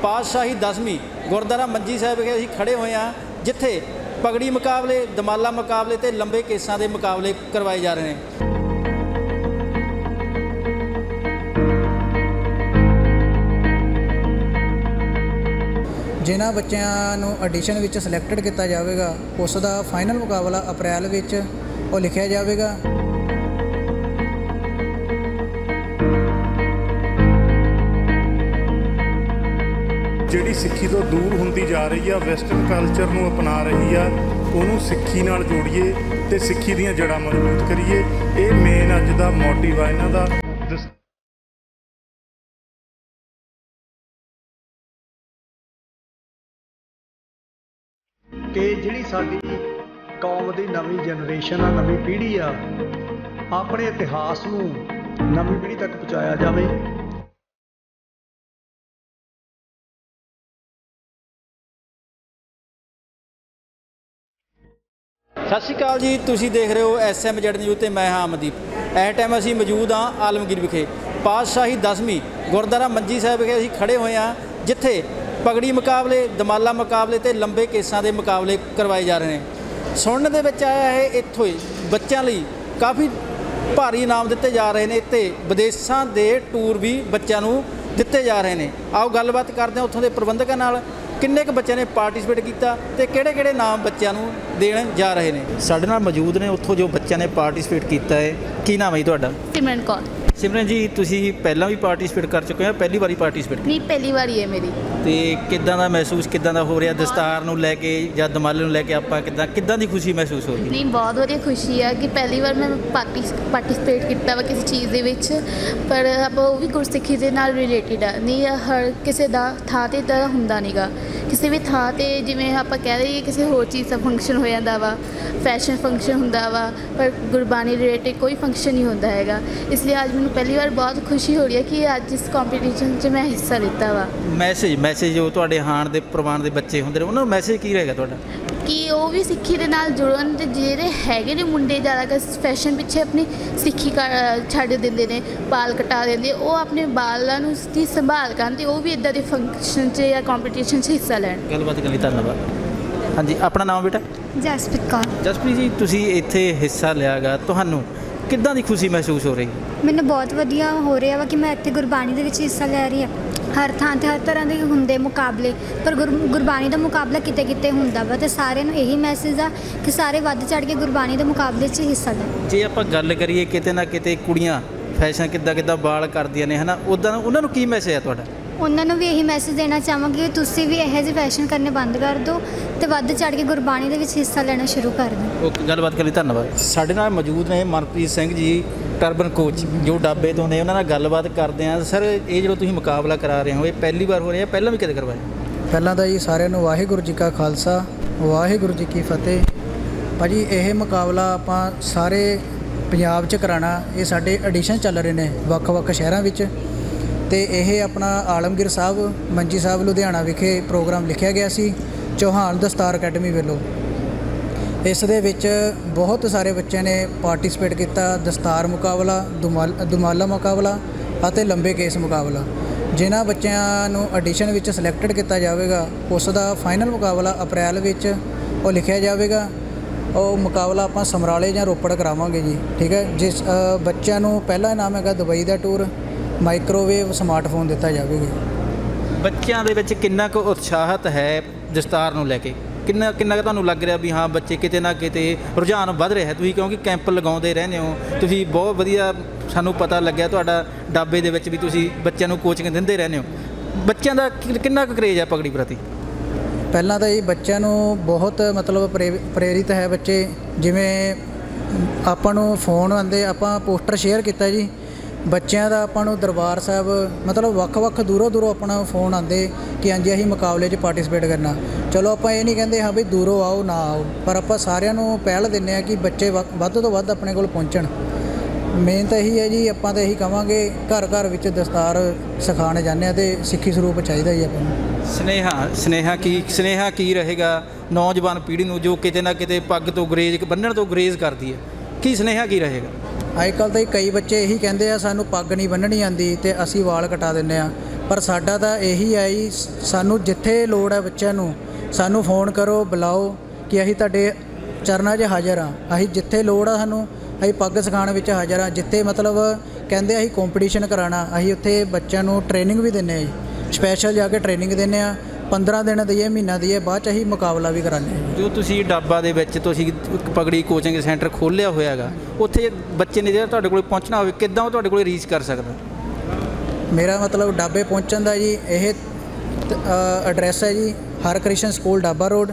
पातशाही 10वीं गुरुद्वारा मंजी साहिब विखे असीं खड़े होए हां, जिथे पगड़ी मुकाबले, दमाला मुकाबले ते लंबे केसां दे मुकाबले करवाए जा रहे हैं। जिन्हां बच्चों नूं ऑडिशन विच सिलैक्टेड किया जाएगा उस दा फाइनल मुकाबला अप्रैल विच वो लिखिया जाएगा। ਜਿਹੜੀ ਸਿੱਖੀ ਤੋਂ ਦੂਰ ਹੁੰਦੀ ਜਾ ਰਹੀ ਆ, ਵੈਸਟਰਨ ਕਲਚਰ ਨੂੰ ਅਪਣਾ ਰਹੀ ਆ, ਉਹਨੂੰ ਸਿੱਖੀ ਨਾਲ ਜੋੜੀਏ ਤੇ ਸਿੱਖੀ ਦੀਆਂ ਜੜ੍ਹਾਂ ਮਜ਼ਬੂਤ ਕਰੀਏ। ਇਹ ਮੇਨ ਅੱਜ ਦਾ ਮੋਟਿਵ ਆ ਇਹਨਾਂ ਦਾ। ਕਿ ਜਿਹੜੀ ਸਾਡੀ ਕੌਮ ਦੀ ਨਵੀਂ ਜਨਰੇਸ਼ਨ ਆ, ਨਵੀਂ ਪੀੜ੍ਹੀ ਆ, ਆਪਣੇ ਇਤਿਹਾਸ ਨੂੰ ਨਵੀਂ ਪੀੜ੍ਹੀ ਤੱਕ ਪਹੁੰਚਾਇਆ ਜਾਵੇ। सत श्री अकाल जी, तुसीं देख रहे हो SMZ न्यूज़ ते मैं हाँ अमनदीप। इस टाइम असीं मौजूद हाँ आलमगीर विखे पातशाही 10वीं गुरुद्वारा मंजी साहिब विखे असीं खड़े होए हाँ, जिथे पगड़ी मुकाबले, दमाला मुकाबले ते लंबे केसां दे मुकाबले करवाए जा रहे हैं। सुनने दे विच आया है इत्थों बच्चों लई काफ़ी भारी इनाम दिते जा रहे हैं ते विदेशां दे टूर भी बच्चों नूं दिते जा रहे हैं। आओ गलबात करते हैं उत्थों दे प्रबंधकां नाल, किन्ने क बच्चों ने पार्टिसिपेट किया तो किहड़े-किहड़े नाम बच्चों नूं देण जा रहे हैं। साडे नाल मौजूद ने उत्थों जो बच्चों ने पार्टिसिपेट किया है। की नाम है जी तुहाडा? सिमरन कौर। सिमरन जी, तुसीं पहलां भी पार्टिसिपेट कर चुके हो, पहली बारी पार्टिसिपेट? नहीं, पहली बारी है मेरी। तो किदां दा महसूस किदां दा हो रहा दस्तार नूं लैके जां दमाले नूं लैके आपां किदां दी खुशी महसूस हो रही? नहीं, बहुत वधिया खुशी है कि पहली बार मैं पार्टिसिपेट किया वा किसी चीज़ दे विच, पर आप वो भी गुरसिੱਖੀ ਦੇ ਨਾਲ रिलेटिड है। नहीं हर किसी ਦਾ ਥਾਂ ਤੇ इदां ਹੁੰਦਾ ਨਹੀਂਗਾ। ਕਿਸੇ ਵੀ ਥਾਂ ਤੇ ਜਿਵੇਂ ਆਪਾਂ ਕਹਿ ਦਈਏ ਕਿਸੇ ਹੋਰ ਚੀਜ਼ ਦਾ ਫੰਕਸ਼ਨ ਹੋ ਜਾਂਦਾ ਵਾ, ਫੈਸ਼ਨ ਫੰਕਸ਼ਨ ਹੁੰਦਾ ਵਾ, ਪਰ ਗੁਰਬਾਣੀ ਰਿਲੇਟਿਡ ਕੋਈ ਫੰਕਸ਼ਨ ਨਹੀਂ ਹੁੰਦਾ ਹੈਗਾ। ਇਸ ਲਈ ਅੱਜ ਮੈਨੂੰ ਪਹਿਲੀ ਵਾਰ ਬਹੁਤ ਖੁਸ਼ੀ ਹੋ ਰਹੀ ਹੈ ਕਿ ਅੱਜ ਇਸ ਕੰਪੀਟੀਸ਼ਨ 'ਚ ਮੈਂ ਹਿੱਸਾ ਲਿੱਤਾ ਵਾ। ਮੈਸੇਜ ਜੋ ਤੁਹਾਡੇ ਹਾਣ ਦੇ ਪ੍ਰਵਾਨ ਦੇ ਬੱਚੇ ਹੁੰਦੇ ਨੇ ਉਹਨਾਂ ਨੂੰ ਮੈਸੇਜ ਕੀ ਰਹੇਗਾ ਤੁਹਾਡਾ? ਕਿ ਉਹ ਵੀ ਸਿੱਖੀ ਦੇ ਨਾਲ ਜੁੜਨ, ਤੇ ਜਿਹੜੇ ਹੈਗੇ ਨੇ ਮੁੰਡੇ ਜ਼ਿਆਦਾਤਰ ਫੈਸ਼ਨ ਪਿੱਛੇ ਆਪਣੀ ਸਿੱਖੀ ਛੱਡ ਦਿੰਦੇ ਨੇ, ਬਾਲ ਕਟਾ ਦਿੰਦੇ, ਉਹ ਆਪਣੇ ਬਾਲਾਂ ਨੂੰ ਦੀ ਸੰਭਾਲ ਕਰਨ ਤੇ ਉਹ ਵੀ ਇੱਦਾਂ ਦੇ ਫੰਕਸ਼ਨ 'ਚ ਜਾਂ ਕੰਪੀਟੀਸ਼ਨ 'ਚ ਹਿੱਸਾ ਲੈਣ। ਗੱਲਬਾਤ ਕਰੀ, ਧੰਨਵਾਦ। ਹਾਂਜੀ, ਆਪਣਾ ਨਾਮ ਬੇਟਾ? ਜਸਪ੍ਰੀਤ ਕੌਰ। ਜਸਪ੍ਰੀਤ ਜੀ, ਤੁਸੀਂ ਇੱਥੇ ਹਿੱਸਾ ਲਿਆ ਗਾ, ਤੁਹਾਨੂੰ ਕਿੱਦਾਂ ਦੀ ਖੁਸ਼ੀ ਮਹਿਸੂਸ ਹੋ ਰਹੀ? ਮੈਨੂੰ ਬਹੁਤ ਵਧੀਆ ਹੋ ਰਿਹਾ ਵਾ ਕਿ ਮੈਂ ਇੱਥੇ ਗੁਰਬਾਣੀ ਦੇ ਵਿੱਚ ਹਿੱਸਾ ਲੈ ਰਹੀ ਹਾਂ। ਹਰ ਥਾਂ 'ਤੇ ਹਰ ਤਰ੍ਹਾਂ ਦੇ ਹੁੰਦੇ ਮੁਕਾਬਲੇ, ਪਰ ਗੁਰਬਾਣੀ ਦਾ ਮੁਕਾਬਲਾ ਕਿਤੇ ਕਿਤੇ ਹੁੰਦਾ ਵਾ, ਅਤੇ ਸਾਰਿਆਂ ਨੂੰ ਇਹੀ ਮੈਸੇਜ ਆ ਕਿ ਸਾਰੇ ਵੱਧ ਚੜ੍ਹ ਕੇ ਗੁਰਬਾਣੀ ਦੇ ਮੁਕਾਬਲੇ 'ਚ ਹਿੱਸਾ ਲੈਣ। ਜੇ ਆਪਾਂ ਗੱਲ ਕਰੀਏ ਕਿਤੇ ਨਾ ਕਿਤੇ ਕੁੜੀਆਂ ਫੈਸ਼ਨ ਕਿੱਦਾਂ ਬਾਲ ਕਰਦੀਆਂ ਨੇ, ਹੈ ਨਾ, ਉੱਦਾਂ ਉਹਨਾਂ ਨੂੰ ਕੀ ਮੈਸੇਜ ਹੈ ਤੁਹਾਡਾ? ਉਹਨਾਂ ਨੂੰ ਵੀ ਇਹੀ ਮੈਸੇਜ ਦੇਣਾ ਚਾਹਾਂਗੀ ਕਿ ਤੁਸੀਂ ਵੀ ਇਹੋ ਜਿਹੇ ਫੈਸ਼ਨ ਕਰਨੇ ਬੰਦ ਕਰ ਦਿਓ ਅਤੇ ਵੱਧ ਚੜ੍ਹ ਕੇ ਗੁਰਬਾਣੀ ਦੇ ਵਿੱਚ ਹਿੱਸਾ ਲੈਣਾ ਸ਼ੁਰੂ ਕਰ ਦਿਓ। ਓਕੇ, ਗੱਲਬਾਤ ਕਰਨ ਲਈ ਧੰਨਵਾਦ। ਸਾਡੇ ਨਾਲ ਮੌਜੂਦ ਨੇ ਮਨਪ੍ਰੀਤ ਸਿੰਘ ਜੀ, ਟਰਬਨ ਕੋਚ, ਜੋ ਡਾਬੇ ਤੋਂ ਨੇ। ਉਹਨਾਂ ਨਾਲ ਗੱਲਬਾਤ ਕਰਦੇ ਹਾਂ। ਸਰ, ਇਹ ਜਿਹੜਾ ਤੁਸੀਂ ਮੁਕਾਬਲਾ ਕਰਾ ਰਹੇ ਹੋ, ਇਹ ਪਹਿਲੀ ਵਾਰ ਹੋ ਰਿਹਾ, ਪਹਿਲਾਂ ਵੀ ਕਦੇ ਕਰਵਾਇਆ? ਪਹਿਲਾਂ ਤਾਂ ਜੀ ਸਾਰਿਆਂ ਨੂੰ ਵਾਹਿਗੁਰੂ ਜੀ ਕਾ ਖਾਲਸਾ, ਵਾਹਿਗੁਰੂ ਜੀ ਕੀ ਫਤਿਹ। ਭਾਜੀ, ਇਹ ਮੁਕਾਬਲਾ ਆਪਾਂ ਸਾਰੇ ਪੰਜਾਬ 'ਚ ਕਰਾਉਣਾ। ਇਹ ਸਾਡੇ ਐਡੀਸ਼ਨ ਚੱਲ ਰਹੇ ਨੇ ਵੱਖ-ਵੱਖ ਸ਼ਹਿਰਾਂ ਵਿੱਚ, ਅਤੇ ਇਹ ਆਪਣਾ ਆਲਮਗੀਰ ਸਾਹਿਬ, ਮੰਜੀ ਸਾਹਿਬ, ਲੁਧਿਆਣਾ ਵਿਖੇ ਪ੍ਰੋਗਰਾਮ ਲਿਖਿਆ ਗਿਆ ਸੀ ਚੌਹਾਨ ਦਸਤਾਰ ਅਕੈਡਮੀ ਵੱਲੋਂ। ਇਸ ਦੇ ਵਿੱਚ ਬਹੁਤ ਸਾਰੇ ਬੱਚਿਆਂ ਨੇ ਪਾਰਟੀਸਪੇਟ ਕੀਤਾ। ਦਸਤਾਰ ਮੁਕਾਬਲਾ, ਦੁਮਾਲਾ ਮੁਕਾਬਲਾ ਅਤੇ ਲੰਬੇ ਕੇਸ ਮੁਕਾਬਲਾ। ਜਿਨ੍ਹਾਂ ਬੱਚਿਆਂ ਨੂੰ ਆਡੀਸ਼ਨ ਵਿੱਚ ਸਿਲੈਕਟਡ ਕੀਤਾ ਜਾਵੇਗਾ ਉਸ ਦਾ ਫਾਈਨਲ ਮੁਕਾਬਲਾ ਅਪ੍ਰੈਲ ਵਿੱਚ ਉਹ ਲਿਖਿਆ ਜਾਵੇਗਾ। ਉਹ ਮੁਕਾਬਲਾ ਆਪਾਂ ਸਮਰਾਲੇ ਜਾਂ ਰੋਪੜ ਕਰਾਵਾਂਗੇ ਜੀ, ਠੀਕ ਹੈ। ਜਿਸ ਬੱਚਿਆਂ ਨੂੰ ਪਹਿਲਾ ਇਨਾਮ ਹੈਗਾ ਦੁਬਈ ਦਾ ਟੂਰ, ਮਾਈਕ੍ਰੋਵੇਵ ਸਮਾਰਟਫੋਨ ਦਿੱਤਾ ਜਾਵੇਗਾ। ਬੱਚਿਆਂ ਦੇ ਵਿੱਚ ਕਿੰਨਾ ਕੁ ਉਤਸ਼ਾਹਤ ਹੈ ਦਸਤਾਰ ਨੂੰ ਲੈ ਕੇ? ਕਿੰਨਾ ਕੁ ਤੁਹਾਨੂੰ ਲੱਗ ਰਿਹਾ ਵੀ ਹਾਂ ਬੱਚੇ ਕਿਤੇ ਨਾ ਕਿਤੇ ਰੁਝਾਨ ਵੱਧ ਰਿਹਾ? ਤੁਸੀਂ ਕਿਉਂਕਿ ਕੈਂਪ ਲਗਾਉਂਦੇ ਰਹਿੰਦੇ ਹੋ, ਤੁਸੀਂ ਬਹੁਤ ਵਧੀਆ, ਸਾਨੂੰ ਪਤਾ ਲੱਗਿਆ ਤੁਹਾਡਾ ਡਾਬੇ ਦੇ ਵਿੱਚ ਵੀ ਤੁਸੀਂ ਬੱਚਿਆਂ ਨੂੰ ਕੋਚਿੰਗ ਦਿੰਦੇ ਰਹਿੰਦੇ ਹੋ। ਬੱਚਿਆਂ ਦਾ ਕਿੰਨਾ ਕੁ ਕਰੇਜ ਹੈ ਪਗੜੀ ਪ੍ਰਤੀ? ਪਹਿਲਾਂ ਤਾਂ ਇਹ ਬੱਚਿਆਂ ਨੂੰ ਬਹੁਤ ਮਤਲਬ ਪ੍ਰੇਰਿਤ ਹੈ ਬੱਚੇ। ਜਿਵੇਂ ਆਪਾਂ ਨੂੰ ਫੋਨ ਆਉਂਦੇ, ਆਪਾਂ ਪੋਸਟਰ ਸ਼ੇਅਰ ਕੀਤਾ ਜੀ ਬੱਚਿਆਂ ਦਾ, ਆਪਾਂ ਨੂੰ ਦਰਬਾਰ ਸਾਹਿਬ ਮਤਲਬ ਵੱਖ-ਵੱਖ ਦੂਰੋਂ ਆਪਣਾ ਫੋਨ ਆਉਂਦੇ ਕਿ ਹਾਂਜੀ ਅਸੀਂ ਮੁਕਾਬਲੇ 'ਚ ਪਾਰਟੀਸਪੇਟ ਕਰਨਾ। ਚਲੋ ਆਪਾਂ ਇਹ ਨਹੀਂ ਕਹਿੰਦੇ ਹਾਂ ਵੀ ਦੂਰੋਂ ਆਓ ਨਾ ਆਓ, ਪਰ ਆਪਾਂ ਸਾਰਿਆਂ ਨੂੰ ਪਹਿਲ ਦਿੰਦੇ ਹਾਂ ਕਿ ਬੱਚੇ ਵੱਧ ਤੋਂ ਵੱਧ ਆਪਣੇ ਕੋਲ ਪਹੁੰਚਣ। ਮੇਨ ਤਾਂ ਇਹੀ ਹੈ ਜੀ, ਆਪਾਂ ਤਾਂ ਇਹੀ ਕਹਾਂਗੇ ਘਰ ਘਰ ਵਿੱਚ ਦਸਤਾਰ ਸਿਖਾਉਣ ਜਾਂਦੇ ਹਾਂ ਅਤੇ ਸਿੱਖੀ ਸਰੂਪ ਚਾਹੀਦਾ ਜੀ ਆਪਾਂ ਨੂੰ। ਸੁਨੇਹਾ ਕੀ ਰਹੇਗਾ ਨੌਜਵਾਨ ਪੀੜ੍ਹੀ ਨੂੰ ਜੋ ਕਿਤੇ ਨਾ ਕਿਤੇ ਪੱਗ ਤੋਂ ਗੁਰੇਜ਼ ਬੰਨ੍ਹਣ ਤੋਂ ਗੁਰੇਜ਼ ਕਰਦੀ ਹੈ? ਕੀ ਸੁਨੇਹਾ ਕੀ ਰਹੇਗਾ? ਅੱਜ ਕੱਲ੍ਹ ਤਾਂ ਕਈ ਬੱਚੇ ਇਹੀ ਕਹਿੰਦੇ ਆ ਸਾਨੂੰ ਪੱਗ ਨਹੀਂ ਬੰਨ੍ਹਣੀ ਆਉਂਦੀ ਅਤੇ ਅਸੀਂ ਵਾਲ ਕਟਾ ਦਿੰਦੇ ਹਾਂ, ਪਰ ਸਾਡਾ ਤਾਂ ਇਹੀ ਹੈ ਜੀ, ਸਾਨੂੰ ਜਿੱਥੇ ਲੋੜ ਹੈ ਬੱਚਿਆਂ ਨੂੰ ਸਾਨੂੰ ਫੋਨ ਕਰੋ, ਬੁਲਾਓ ਕਿ ਅਸੀਂ ਤੁਹਾਡੇ ਚਰਨਾਂ 'ਚ ਹਾਜ਼ਰ ਹਾਂ। ਅਸੀਂ ਜਿੱਥੇ ਲੋੜ ਆ ਸਾਨੂੰ, ਅਸੀਂ ਪੱਗ ਸਿਖਾਉਣ ਵਿੱਚ ਹਾਜ਼ਰ ਹਾਂ। ਜਿੱਥੇ ਮਤਲਬ ਕਹਿੰਦੇ ਅਸੀਂ ਕੰਪੀਟੀਸ਼ਨ ਕਰਾਉਣਾ, ਅਸੀਂ ਉੱਥੇ ਬੱਚਿਆਂ ਨੂੰ ਟ੍ਰੇਨਿੰਗ ਵੀ ਦਿੰਦੇ ਹਾਂ ਜੀ, ਸਪੈਸ਼ਲ ਜਾ ਕੇ ਟ੍ਰੇਨਿੰਗ ਦਿੰਦੇ ਹਾਂ। 15 ਦਿਨ ਦੀ ਮਹੀਨਾ ਦੀ ਬਾਅਦ 'ਚ ਅਸੀਂ ਮੁਕਾਬਲਾ ਵੀ ਕਰਾਉਂਦੇ ਹਾਂ। ਜੋ ਤੁਸੀਂ ਡਾਬਾ ਦੇ ਵਿੱਚ ਤੁਸੀਂ ਇੱਕ ਪਗੜੀ ਕੋਚਿੰਗ ਸੈਂਟਰ ਖੋਲ੍ਹਿਆ ਹੋਇਆ ਹੈਗਾ, ਉੱਥੇ ਬੱਚੇ ਨੇ ਜਿਹੜਾ ਤੁਹਾਡੇ ਕੋਲ ਪਹੁੰਚਣਾ ਹੋਵੇ, ਕਿੱਦਾਂ ਉਹ ਤੁਹਾਡੇ ਕੋਲ ਰੀਚ ਕਰ ਸਕਦਾ? ਮੇਰਾ ਮਤਲਬ ਡਾਬੇ ਪਹੁੰਚਣ ਦਾ ਜੀ ਇਹ ਐਡਰੈਸ ਹੈ ਜੀ, Harkrishan school Daba road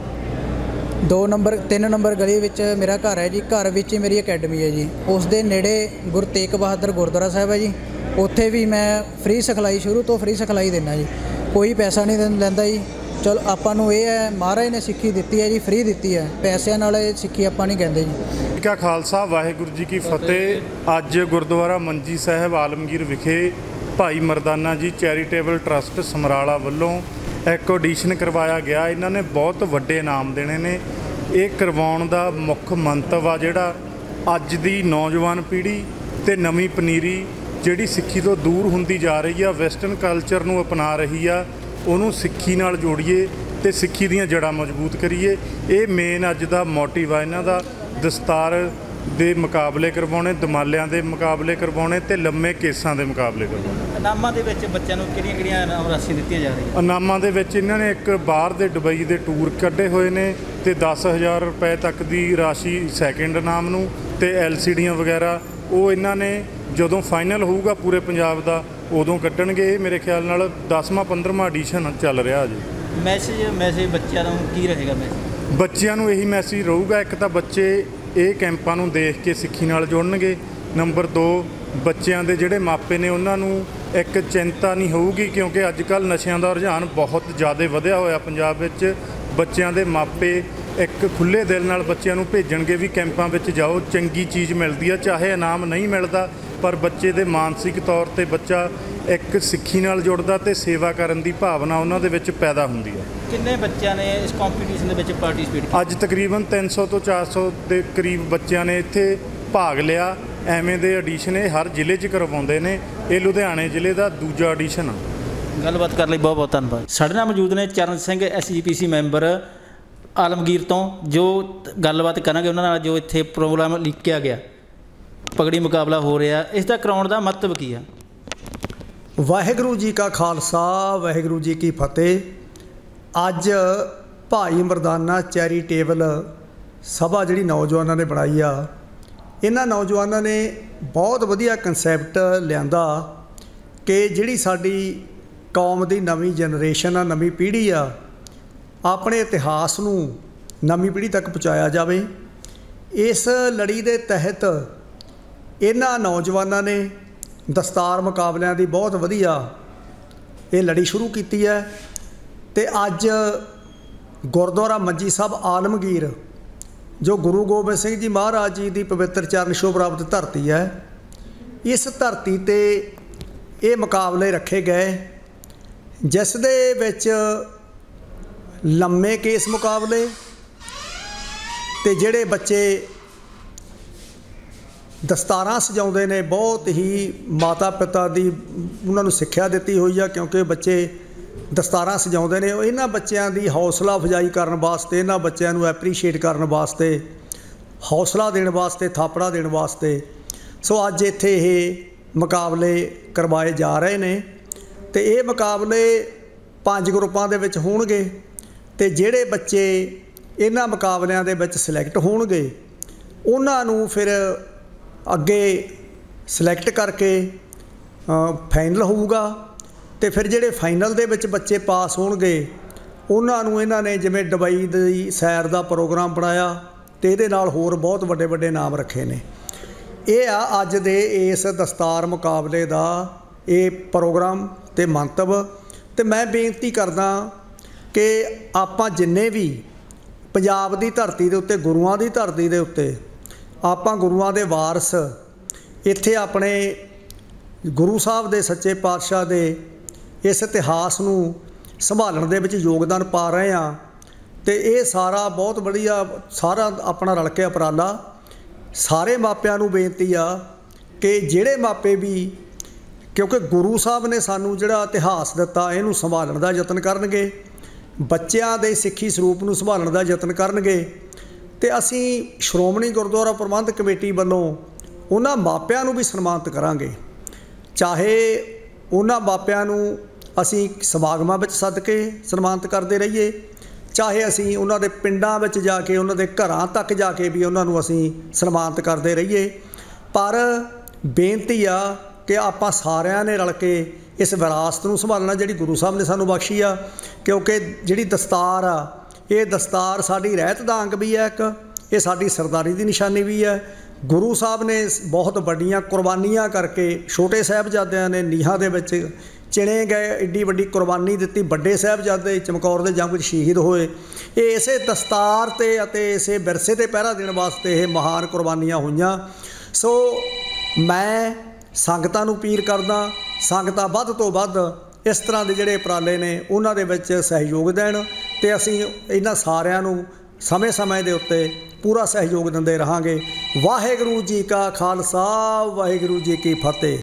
3 number ਗਲੀ ਵਿੱਚ ਮੇਰਾ ਘਰ ਹੈ ਜੀ। ਘਰ ਵਿੱਚ ਹੀ ਮੇਰੀ ਅਕੈਡਮੀ ਹੈ ਜੀ। ਉਸ ਦੇ ਨੇੜੇ ਗੁਰੂ ਤੇਗ ਬਹਾਦਰ ਗੁਰਦੁਆਰਾ ਸਾਹਿਬ ਹੈ ਜੀ। ਉੱਥੇ ਵੀ ਮੈਂ ਫ੍ਰੀ ਸਿਖਲਾਈ, ਸ਼ੁਰੂ ਤੋਂ ਫ੍ਰੀ ਸਿਖਲਾਈ ਦਿੰਦਾ ਜੀ, ਕੋਈ ਪੈਸਾ ਨਹੀਂ ਲੈਂਦਾ ਜੀ। ਚਲੋ ਆਪਾਂ ਨੂੰ ਇਹ ਹੈ, ਮਹਾਰਾਜ ਨੇ ਸਿੱਖੀ ਦਿੱਤੀ ਹੈ ਜੀ, ਫ੍ਰੀ ਦਿੱਤੀ ਹੈ, ਪੈਸਿਆਂ ਨਾਲ ਇਹ ਸਿੱਖੀ ਆਪਾਂ ਨਹੀਂ ਕਹਿੰਦੇ ਜੀ। ਕਾ ਖਾਲਸਾ, ਵਾਹਿਗੁਰੂ ਜੀ ਕੀ ਫਤਿਹ। ਅੱਜ ਗੁਰਦੁਆਰਾ ਮੰਜੀ ਸਾਹਿਬ ਆਲਮਗੀਰ ਵਿਖੇ ਭਾਈ ਮਰਦਾਨਾ ਜੀ ਚੈਰੀਟੇਬਲ ਟਰਸਟ ਸਮਰਾਲਾ ਵੱਲੋਂ ਇੱਕ ਆਡੀਸ਼ਨ ਕਰਵਾਇਆ ਗਿਆ। ਇਹਨਾਂ ਨੇ ਬਹੁਤ ਵੱਡੇ ਇਨਾਮ ਦੇਣੇ ਨੇ। ਇਹ ਕਰਵਾਉਣ ਦਾ ਮੁੱਖ ਮੰਤਵ ਆ ਜਿਹੜਾ ਅੱਜ ਦੀ ਨੌਜਵਾਨ ਪੀੜ੍ਹੀ ਤੇ ਨਵੀਂ ਪਨੀਰੀ ਜਿਹੜੀ ਸਿੱਖੀ ਤੋਂ ਦੂਰ ਹੁੰਦੀ ਜਾ ਰਹੀ ਆ, ਵੈਸਟਰਨ ਕਲਚਰ ਨੂੰ ਅਪਣਾ ਰਹੀ ਆ, ਉਹਨੂੰ ਸਿੱਖੀ ਨਾਲ ਜੋੜੀਏ ਤੇ ਸਿੱਖੀ ਦੀਆਂ ਜੜ੍ਹਾਂ ਮਜ਼ਬੂਤ ਕਰੀਏ। ਇਹ ਮੇਨ ਅੱਜ ਦਾ ਮੋਟਿਵ ਆ ਇਹਨਾਂ ਦਾ। ਦਸਤਾਰ ਦੇ ਮੁਕਾਬਲੇ ਕਰਵਾਉਣੇ, ਦਮਾਲਿਆਂ ਦੇ ਮੁਕਾਬਲੇ ਕਰਵਾਉਣੇ ਤੇ ਲੰਮੇ ਕੇਸਾਂ ਦੇ ਮੁਕਾਬਲੇ ਕਰਵਾਉਣੇ। ਇਨਾਮਾਂ ਦੇ ਵਿੱਚ ਬੱਚਿਆਂ ਨੂੰ ਕਿਹੜੀਆਂ ਇਨਾਮ ਰਾਸ਼ੀਆਂ ਦਿੱਤੀਆਂ ਜਾ ਰਹੀਆਂ? ਇਨਾਮਾਂ ਦੇ ਵਿੱਚ ਇਹਨਾਂ ਨੇ ਇੱਕ ਬਾਹਰ ਦੇ ਦੁਬਈ ਦੇ ਟੂਰ ਕੱਢੇ ਹੋਏ ਨੇ ਤੇ 10,000 ਰੁਪਏ ਤੱਕ ਦੀ ਰਾਸ਼ੀ ਸੈਕਿੰਡ ਇਨਾਮ ਨੂੰ, ਤੇ LCDਆਂ ਵਗੈਰਾ ਉਹ ਇਹਨਾਂ ਨੇ ਜਦੋਂ ਫਾਈਨਲ ਹੋਊਗਾ ਪੂਰੇ ਪੰਜਾਬ ਦਾ ਉਦੋਂ ਕੱਢਣਗੇ। ਇਹ ਮੇਰੇ ਖਿਆਲ ਨਾਲ 10ਵਾਂ 15ਵਾਂ ਐਡੀਸ਼ਨ ਚੱਲ ਰਿਹਾ ਜੀ। ਮੈਸੇਜ ਬੱਚਿਆਂ ਨੂੰ ਕੀ ਰਹੇਗਾ? ਬੱਚਿਆਂ ਨੂੰ ਇਹੀ ਮੈਸੇਜ ਰਹੂਗਾ, ਇੱਕ ਤਾਂ ਬੱਚੇ ਇਹ ਕੈਂਪਾਂ ਨੂੰ ਦੇਖ ਕੇ ਸਿੱਖੀ ਨਾਲ ਜੁੜਨਗੇ। ਨੰਬਰ 2, ਬੱਚਿਆਂ ਦੇ ਜਿਹੜੇ ਮਾਪੇ ਨੇ ਉਹਨਾਂ ਨੂੰ ਇੱਕ ਚਿੰਤਾ ਨਹੀਂ ਹੋਊਗੀ, ਕਿਉਂਕਿ ਅੱਜ ਕੱਲ੍ਹ ਨਸ਼ਿਆਂ ਦਾ ਰੁਝਾਨ ਬਹੁਤ ਜ਼ਿਆਦਾ ਵਧਿਆ ਹੋਇਆ ਪੰਜਾਬ ਵਿੱਚ। ਬੱਚਿਆਂ ਦੇ ਮਾਪੇ ਇੱਕ ਖੁੱਲ੍ਹੇ ਦਿਲ ਨਾਲ ਬੱਚਿਆਂ ਨੂੰ ਭੇਜਣਗੇ ਵੀ ਕੈਂਪਾਂ ਵਿੱਚ ਜਾਓ, ਚੰਗੀ ਚੀਜ਼ ਮਿਲਦੀ ਆ, ਚਾਹੇ ਇਨਾਮ ਨਹੀਂ ਮਿਲਦਾ ਪਰ ਬੱਚੇ ਦੇ ਮਾਨਸਿਕ ਤੌਰ ਤੇ ਬੱਚਾ ਇੱਕ ਸਿੱਖੀ ਨਾਲ ਜੁੜਦਾ ਤੇ ਸੇਵਾ ਕਰਨ ਦੀ ਭਾਵਨਾ ਉਹਨਾਂ ਦੇ ਵਿੱਚ ਪੈਦਾ ਹੁੰਦੀ ਹੈ। ਕਿੰਨੇ ਬੱਚਿਆਂ ਨੇ ਇਸ ਕੰਪੀਟੀਸ਼ਨ ਦੇ ਵਿੱਚ ਪਾਰਟਿਸਿਪੇਟ ਕੀਤਾ? ਅੱਜ ਤਕਰੀਬਨ 300 ਤੋਂ 400 ਦੇ ਕਰੀਬ ਬੱਚਿਆਂ ਨੇ ਇੱਥੇ ਭਾਗ ਲਿਆ। ਐਵੇਂ ਦੇ ਐਡੀਸ਼ਨ ਇਹ ਹਰ ਜ਼ਿਲ੍ਹੇ 'ਚ ਕਰਵਾਉਂਦੇ ਨੇ। ਇਹ ਲੁਧਿਆਣੇ ਜ਼ਿਲ੍ਹੇ ਦਾ ਦੂਜਾ ਐਡੀਸ਼ਨ ਆ। ਗੱਲਬਾਤ ਕਰਨ ਲਈ ਬਹੁਤ ਬਹੁਤ ਧੰਨਵਾਦ। ਸਾਡੇ ਨਾਲ ਮੌਜੂਦ ਨੇ ਚਰਨ ਸਿੰਘ SGPC ਮੈਂਬਰ ਆਲਮਗੀਰ ਤੋਂ, ਜੋ ਗੱਲਬਾਤ ਕਰਾਂਗੇ ਉਹਨਾਂ ਨਾਲ। ਜੋ ਇੱਥੇ ਪ੍ਰੋਗਰਾਮ ਲਿਖਿਆ ਗਿਆ, ਪਗੜੀ ਮੁਕਾਬਲਾ ਹੋ ਰਿਹਾ, ਇਸ ਦਾ ਕਰਾਉਣ ਦਾ ਮਹੱਤਵ ਕੀ ਆ? ਵਾਹਿਗੁਰੂ ਜੀ ਕਾ ਖਾਲਸਾ, ਵਾਹਿਗੁਰੂ ਜੀ ਕੀ ਫਤਿਹ। ਅੱਜ ਭਾਈ ਮਰਦਾਨਾ ਚੈਰੀਟੇਬਲ ਸਭਾ ਜਿਹੜੀ ਨੌਜਵਾਨਾਂ ਨੇ ਬਣਾਈ ਆ, ਇਹਨਾਂ ਨੌਜਵਾਨਾਂ ਨੇ ਬਹੁਤ ਵਧੀਆ ਕਨਸੈਪਟ ਲਿਆਂਦਾ ਕਿ ਜਿਹੜੀ ਸਾਡੀ ਕੌਮ ਦੀ ਨਵੀਂ ਜਨਰੇਸ਼ਨ ਆ, ਨਵੀਂ ਪੀੜ੍ਹੀ ਆ, ਆਪਣੇ ਇਤਿਹਾਸ ਨੂੰ ਨਵੀਂ ਪੀੜ੍ਹੀ ਤੱਕ ਪਹੁੰਚਾਇਆ ਜਾਵੇ। ਇਸ ਲੜੀ ਦੇ ਤਹਿਤ ਇਹਨਾਂ ਨੌਜਵਾਨਾਂ ਨੇ ਦਸਤਾਰ ਮੁਕਾਬਲਿਆਂ ਦੀ ਬਹੁਤ ਵਧੀਆ ਇਹ ਲੜੀ ਸ਼ੁਰੂ ਕੀਤੀ ਹੈ। ਤੇ ਅੱਜ ਗੁਰਦੁਆਰਾ ਮੰਜੀ ਸਾਹਿਬ ਆਲਮਗੀਰ, ਜੋ ਗੁਰੂ ਗੋਬਿੰਦ ਸਿੰਘ ਜੀ ਮਹਾਰਾਜ ਜੀ ਦੀ ਪਵਿੱਤਰ ਚਰਨ ਛੋਹ ਪ੍ਰਾਪਤ ਧਰਤੀ ਹੈ, ਇਸ ਧਰਤੀ ਤੇ ਇਹ ਮੁਕਾਬਲੇ ਰੱਖੇ ਗਏ, ਜਿਸ ਦੇ ਵਿੱਚ ਲੰਮੇ ਕੇਸ ਮੁਕਾਬਲੇ ਤੇ ਜਿਹੜੇ ਬੱਚੇ ਦਸਤਾਰਾਂ ਸਜਾਉਂਦੇ ਨੇ, ਬਹੁਤ ਹੀ ਮਾਤਾ ਪਿਤਾ ਦੀ ਉਹਨਾਂ ਨੂੰ ਸਿੱਖਿਆ ਦਿੱਤੀ ਹੋਈ ਆ, ਕਿਉਂਕਿ ਬੱਚੇ ਦਸਤਾਰਾਂ ਸਜਾਉਂਦੇ ਨੇ। ਇਹਨਾਂ ਬੱਚਿਆਂ ਦੀ ਹੌਸਲਾ ਅਫਜ਼ਾਈ ਕਰਨ ਵਾਸਤੇ, ਇਹਨਾਂ ਬੱਚਿਆਂ ਨੂੰ ਐਪਰੀਸ਼ੀਏਟ ਕਰਨ ਵਾਸਤੇ, ਹੌਸਲਾ ਦੇਣ ਵਾਸਤੇ, ਥਾਪੜਾ ਦੇਣ ਵਾਸਤੇ ਸੋ ਅੱਜ ਇੱਥੇ ਇਹ ਮੁਕਾਬਲੇ ਕਰਵਾਏ ਜਾ ਰਹੇ ਨੇ। ਤੇ ਇਹ ਮੁਕਾਬਲੇ 5 ਗਰੁੱਪਾਂ ਦੇ ਵਿੱਚ ਹੋਣਗੇ ਤੇ ਜਿਹੜੇ ਬੱਚੇ ਇਹਨਾਂ ਮੁਕਾਬਲਿਆਂ ਦੇ ਵਿੱਚ ਸਿਲੈਕਟ ਹੋਣਗੇ ਉਹਨਾਂ ਨੂੰ ਫਿਰ ਅੱਗੇ ਸਿਲੈਕਟ ਕਰਕੇ ਫਾਈਨਲ ਹੋਊਗਾ। ਤੇ ਫਿਰ ਜਿਹੜੇ ਫਾਈਨਲ ਦੇ ਵਿੱਚ ਬੱਚੇ ਪਾਸ ਹੋਣਗੇ ਉਹਨਾਂ ਨੂੰ ਇਹਨਾਂ ਨੇ ਜਿਵੇਂ ਦੁਬਈ ਦੀ ਸੈਰ ਦਾ ਪ੍ਰੋਗਰਾਮ ਬਣਾਇਆ ਤੇ ਇਹਦੇ ਨਾਲ ਹੋਰ ਬਹੁਤ ਵੱਡੇ ਵੱਡੇ ਨਾਮ ਰੱਖੇ ਨੇ। ਇਹ ਆ ਅੱਜ ਦੇ ਇਸ ਦਸਤਾਰ ਮੁਕਾਬਲੇ ਦਾ ਇਹ ਪ੍ਰੋਗਰਾਮ ਤੇ ਮੰਤਵ। ਤੇ ਮੈਂ ਬੇਨਤੀ ਕਰਦਾ ਕਿ ਆਪਾਂ ਜਿੰਨੇ ਵੀ ਪੰਜਾਬ ਦੀ ਧਰਤੀ ਦੇ ਉੱਤੇ, ਗੁਰੂਆਂ ਦੀ ਧਰਤੀ ਦੇ ਉੱਤੇ, ਆਪਾਂ ਗੁਰੂਆਂ ਦੇ ਵਾਰਸ ਇੱਥੇ ਆਪਣੇ ਗੁਰੂ ਸਾਹਿਬ ਦੇ ਸੱਚੇ ਪਾਤਸ਼ਾਹ ਦੇ ਇਸ ਇਤਿਹਾਸ ਨੂੰ ਸੰਭਾਲਣ ਦੇ ਵਿੱਚ ਯੋਗਦਾਨ ਪਾ ਰਹੇ ਹਾਂ। ਤੇ ਇਹ ਸਾਰਾ ਬਹੁਤ ਵਧੀਆ, ਸਾਰਾ ਆਪਣਾ ਰਲ ਕੇ ਉਪਰਾਲਾ। ਸਾਰੇ ਮਾਪਿਆਂ ਨੂੰ ਬੇਨਤੀ ਆ ਕਿ ਜਿਹੜੇ ਮਾਪੇ ਵੀ ਕਿਉਂਕਿ ਗੁਰੂ ਸਾਹਿਬ ਨੇ ਸਾਨੂੰ ਜਿਹੜਾ ਇਤਿਹਾਸ ਦਿੱਤਾ ਇਹਨੂੰ ਸੰਭਾਲਣ ਦਾ ਯਤਨ ਕਰਨਗੇ, ਬੱਚਿਆਂ ਦੇ ਸਿੱਖੀ ਸਰੂਪ ਨੂੰ ਸੰਭਾਲਣ ਦਾ ਯਤਨ ਕਰਨਗੇ। ਤੇ ਅਸੀਂ ਸ਼੍ਰੋਮਣੀ ਗੁਰਦੁਆਰਾ ਪ੍ਰਬੰਧਕ ਕਮੇਟੀ ਵੱਲੋਂ ਉਹਨਾਂ ਮਾਪਿਆਂ ਨੂੰ ਵੀ ਸਨਮਾਨਿਤ ਕਰਾਂਗੇ, ਚਾਹੇ ਉਹਨਾਂ ਮਾਪਿਆਂ ਨੂੰ ਅਸੀਂ ਸਮਾਗਮਾਂ ਵਿੱਚ ਸੱਦ ਕੇ ਸਨਮਾਨਿਤ ਕਰਦੇ ਰਹੀਏ, ਚਾਹੇ ਅਸੀਂ ਉਹਨਾਂ ਦੇ ਪਿੰਡਾਂ ਵਿੱਚ ਜਾ ਕੇ ਉਹਨਾਂ ਦੇ ਘਰਾਂ ਤੱਕ ਜਾ ਕੇ ਵੀ ਉਹਨਾਂ ਨੂੰ ਅਸੀਂ ਸਨਮਾਨਿਤ ਕਰਦੇ ਰਹੀਏ। ਪਰ ਬੇਨਤੀ ਆ ਕਿ ਆਪਾਂ ਸਾਰਿਆਂ ਨੇ ਰਲ ਕੇ ਇਸ ਵਿਰਾਸਤ ਨੂੰ ਸੰਭਾਲਣਾ ਜਿਹੜੀ ਗੁਰੂ ਸਾਹਿਬ ਨੇ ਸਾਨੂੰ ਬਖਸ਼ੀ ਆ, ਕਿਉਂਕਿ ਜਿਹੜੀ ਦਸਤਾਰ ਆ ਇਹ ਦਸਤਾਰ ਸਾਡੀ ਰਹਿਤ ਦਾ ਅੰਗ ਵੀ ਹੈ, ਇੱਕ ਇਹ ਸਾਡੀ ਸਰਦਾਰੀ ਦੀ ਨਿਸ਼ਾਨੀ ਵੀ ਹੈ। ਗੁਰੂ ਸਾਹਿਬ ਨੇ ਬਹੁਤ ਵੱਡੀਆਂ ਕੁਰਬਾਨੀਆਂ ਕਰਕੇ, ਛੋਟੇ ਸਾਹਿਬਜ਼ਾਦਿਆਂ ਨੇ ਨੀਹਾਂ ਦੇ ਵਿੱਚ ਚਿਣੇ ਗਏ, ਐਡੀ ਵੱਡੀ ਕੁਰਬਾਨੀ ਦਿੱਤੀ, ਵੱਡੇ ਸਾਹਿਬਜ਼ਾਦੇ ਚਮਕੌਰ ਦੇ ਜੰਗ ਵਿੱਚ ਸ਼ਹੀਦ ਹੋਏ। ਇਹ ਇਸੇ ਦਸਤਾਰ 'ਤੇ ਅਤੇ ਇਸੇ ਵਿਰਸੇ 'ਤੇ ਪਹਿਰਾ ਦੇਣ ਵਾਸਤੇ ਇਹ ਮਹਾਨ ਕੁਰਬਾਨੀਆਂ ਹੋਈਆਂ। ਸੋ ਮੈਂ ਸੰਗਤਾਂ ਨੂੰ ਅਪੀਲ ਕਰਦਾ, ਸੰਗਤਾਂ ਵੱਧ ਤੋਂ ਵੱਧ ਇਸ ਤਰ੍ਹਾਂ ਦੇ ਜਿਹੜੇ ਉਪਰਾਲੇ ਨੇ ਉਹਨਾਂ ਦੇ ਵਿੱਚ ਸਹਿਯੋਗ ਦੇਣ, ਅਤੇ ਅਸੀਂ ਇਹਨਾਂ ਸਾਰਿਆਂ ਨੂੰ ਸਮੇਂ ਦੇ ਉੱਤੇ ਪੂਰਾ ਸਹਿਯੋਗ ਦਿੰਦੇ ਰਹਾਂਗੇ। ਵਾਹਿਗੁਰੂ ਜੀ ਕਾ ਖਾਲਸਾ, ਵਾਹਿਗੁਰੂ ਜੀ ਕੀ ਫਤਿਹ।